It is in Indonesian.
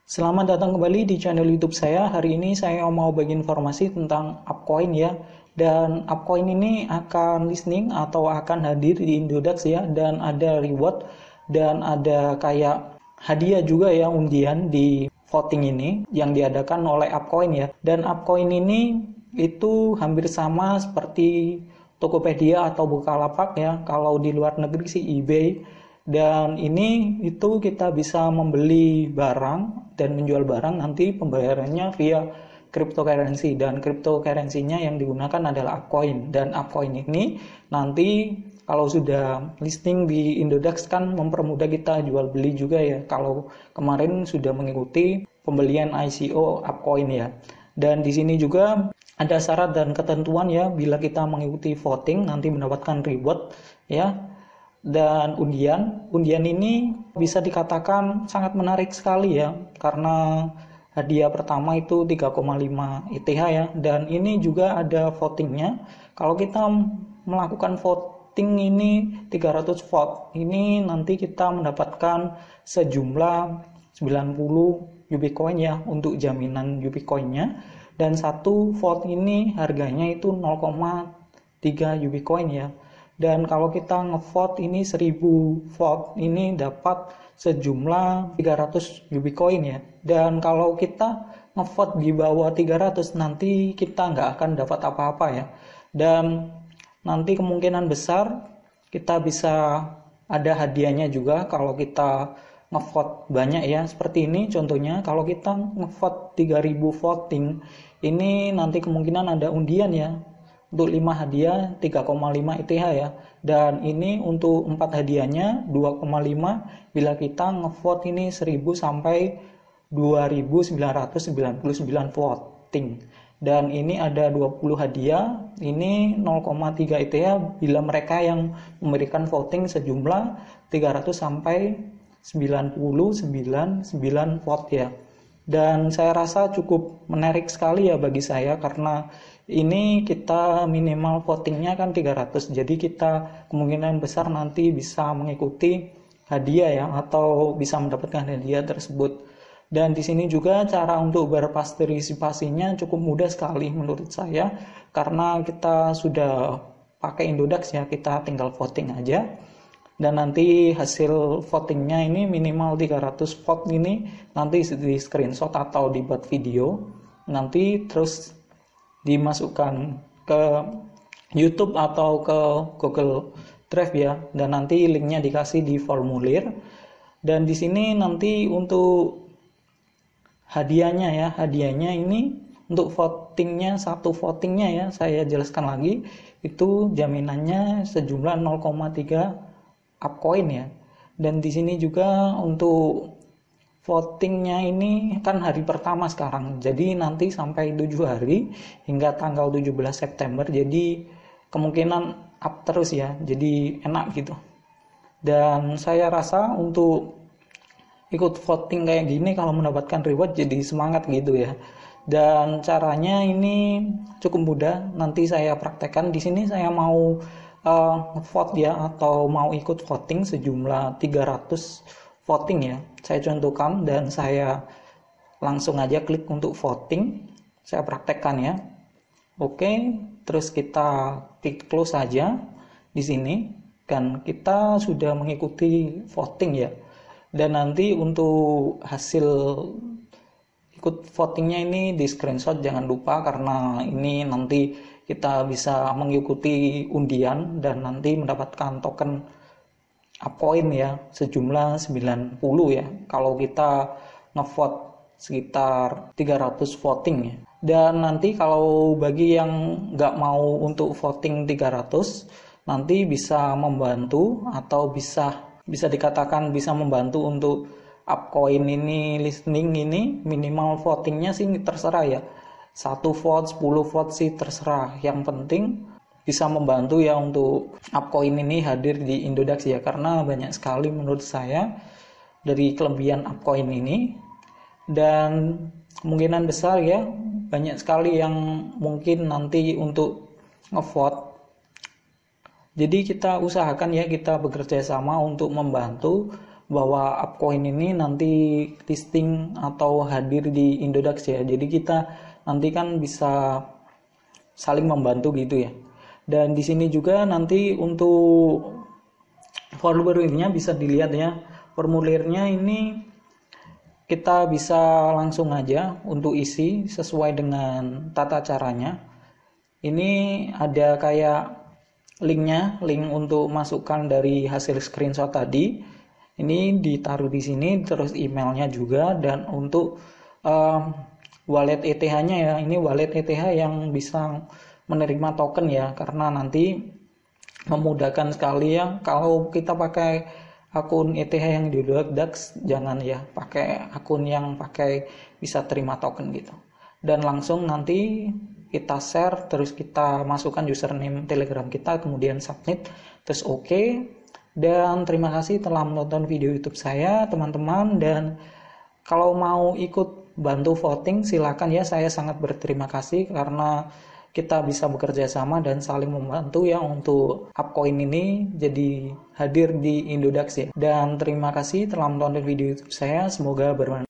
Selamat datang kembali di channel YouTube saya. Hari ini saya mau bagi informasi tentang Upcoin ya. Dan Upcoin ini akan listening atau akan hadir di Indodax ya. Dan ada reward dan ada kayak hadiah juga ya, undian di voting ini yang diadakan oleh Upcoin ya. Dan Upcoin ini itu hampir sama seperti Tokopedia atau Bukalapak ya. Kalau di luar negeri sih eBay. Dan ini itu kita bisa membeli barang dan menjual barang, nanti pembayarannya via cryptocurrency, dan cryptocurrency-nya yang digunakan adalah Upcoin. Dan Upcoin ini nanti kalau sudah listing di Indodax kan mempermudah kita jual beli juga ya, kalau kemarin sudah mengikuti pembelian ICO Upcoin ya. Dan di sini juga ada syarat dan ketentuan ya, bila kita mengikuti voting nanti mendapatkan reward ya. Dan undian ini bisa dikatakan sangat menarik sekali ya, karena hadiah pertama itu 3,5 ETH ya, dan ini juga ada votingnya. Kalau kita melakukan voting ini 300 vote, ini nanti kita mendapatkan sejumlah 90 Ubicoin ya untuk jaminan Ubicoinnya, dan satu vote ini harganya itu 0,3 Ubicoin ya. Dan kalau kita ngevote ini 1000 vote, ini dapat sejumlah 300 Ubicoin ya. Dan kalau kita ngevote di bawah 300, nanti kita nggak akan dapat apa-apa ya. Dan nanti kemungkinan besar kita bisa ada hadiahnya juga kalau kita ngevote banyak ya. Seperti ini contohnya, kalau kita ngevote 3000 voting, ini nanti kemungkinan ada undian ya. Untuk 5 hadiah 3,5 ETH ya. Dan ini untuk 4 hadiahnya 2,5 bila kita ngevote ini 1000 sampai 2999 voting. Dan ini ada 20 hadiah, ini 0,3 ETH bila mereka yang memberikan voting sejumlah 300 sampai 999 vote ya. Dan saya rasa cukup menarik sekali ya bagi saya, karena ini kita minimal votingnya kan 300, jadi kita kemungkinan besar nanti bisa mengikuti hadiah ya, atau bisa mendapatkan hadiah tersebut. Dan di sini juga cara untuk berpartisipasinya cukup mudah sekali menurut saya, karena kita sudah pakai Indodax ya, kita tinggal voting aja. Dan nanti hasil votingnya ini minimal 300 vote ini nanti di screenshot atau dibuat video, nanti terus dimasukkan ke YouTube atau ke Google Drive ya, dan nanti linknya dikasih di formulir. Dan di sini nanti untuk hadiahnya ini untuk votingnya, satu votingnya ya, saya jelaskan lagi, itu jaminannya sejumlah 0,3 Upcoin ya. Dan di sini juga untuk votingnya ini kan hari pertama sekarang, jadi nanti sampai 7 hari hingga tanggal 17 September, jadi kemungkinan up terus ya, jadi enak gitu. Dan saya rasa untuk ikut voting kayak gini, kalau mendapatkan reward jadi semangat gitu ya. Dan caranya ini cukup mudah, nanti saya praktekkan. Di sini saya mau vote ya, atau mau ikut voting sejumlah 300 voting ya, saya contohkan, dan saya langsung aja klik untuk voting, saya praktekkan ya. Oke, terus kita klik close saja di sini, dan kita sudah mengikuti voting ya. Dan nanti untuk hasil ikut votingnya ini di screenshot jangan lupa, karena ini nanti kita bisa mengikuti undian dan nanti mendapatkan token Upcoin ya, sejumlah 90 ya, kalau kita ngevote sekitar 300 voting ya. Dan nanti kalau bagi yang nggak mau untuk voting 300, nanti bisa membantu, atau bisa dikatakan bisa membantu untuk Upcoin ini listening ini, minimal votingnya sih terserah ya, 1 vote, 10 vote sih terserah. Yang penting bisa membantu ya untuk Upcoin ini hadir di Indodax ya, karena banyak sekali menurut saya dari kelebihan Upcoin ini. Dan kemungkinan besar ya, banyak sekali yang mungkin nanti untuk ngevote. Jadi kita usahakan ya, kita bekerja sama untuk membantu bahwa Upcoin ini nanti listing atau hadir di Indodax ya. Jadi kita nanti kan bisa saling membantu gitu ya. Dan di sini juga nanti untuk formulirnya bisa dilihat ya. Formulirnya ini kita bisa langsung aja untuk isi sesuai dengan tata caranya. Ini ada kayak linknya, link untuk masukkan dari hasil screenshot tadi. Ini ditaruh di sini, terus emailnya juga, dan untuk wallet ETH-nya ya, ini wallet ETH yang bisa menerima token ya, karena nanti memudahkan sekali ya. Kalau kita pakai akun ETH yang di Indodax, jangan ya pakai akun yang pakai bisa terima token gitu. Dan langsung nanti kita share, terus kita masukkan username Telegram kita, kemudian submit, terus oke. Dan terima kasih telah menonton video YouTube saya, teman-teman. Dan kalau mau ikut bantu voting, silakan ya. Saya sangat berterima kasih karena kita bisa bekerja sama dan saling membantu ya untuk Upcoin ini jadi hadir di Indodax ya. Dan terima kasih telah menonton video YouTube saya. Semoga bermanfaat.